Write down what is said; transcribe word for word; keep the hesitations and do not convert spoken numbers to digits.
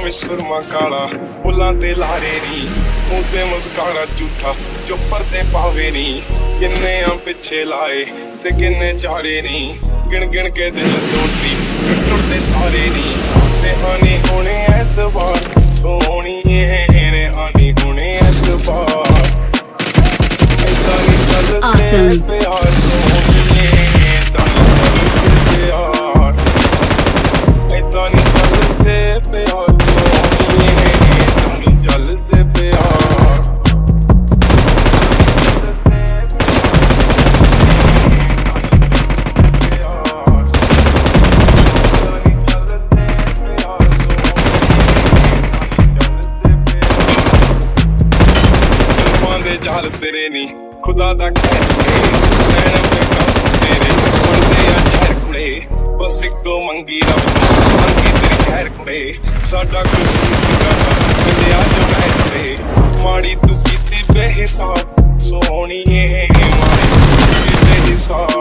ਵਿੱਚ ਸੁਰਮਾ ਕਾਲਾ ਬੁੱਲਾਂ ਤੇ ਲਾਰੇ ਨੀ ਮੂੰਹ ਤੇ ਮੁਸਕਾਰਾ ਝੂਠਾ ਜੋ ਪਰਦੇ ਪਾਵੇ ਨੀ ਕਿੰਨੇ ਆ ਪਿੱਛੇ ਲਾਏ ਤੇ ਕਿੰਨੇ ਚਾਰੇ ਨੀ ਗਿਣ ਗਿਣ ਕੇ ਦਿਲ ਤੋੜਦੀ ਟੁੱਟਦੇ ਤਾਰੇ ਨੀ ਰਹਾਨੀ ਹੋਣੇ ਐਤਵਾਰ ਸੋਹਣੀਏ ਰਹਾਨੀ ਹੋਣੇ ਐਤਵਾਰ ਏਦਾਂ ਨੀ ਚੱਲਦੇ ਪਿਆਰ ਸੋਹਣੀਏ ਏਦਾਂ ਨੀ ਚੱਲਦੇ ਪਿਆਰ ਏਦਾਂ ਨੀ ਚੱਲਦੇ ਪਿਆਰ ਸੋਹਣੀਏ ਏਦਾਂ ਨੀ ਚੱਲਦੇ ਪਿਆਰ जाल तेरे नी खुदा दा खैर नैन पे काम तेरे बनदे आ जहर कुड़े बस इको मंगी रब मंगी तेरी खैर कुड़े साडा कसूर सीगा मिलिया जो महर कुड़े माड़ी तू कीती बेहिसाब सोहणीए माड़ी तू कीती बेहिसाब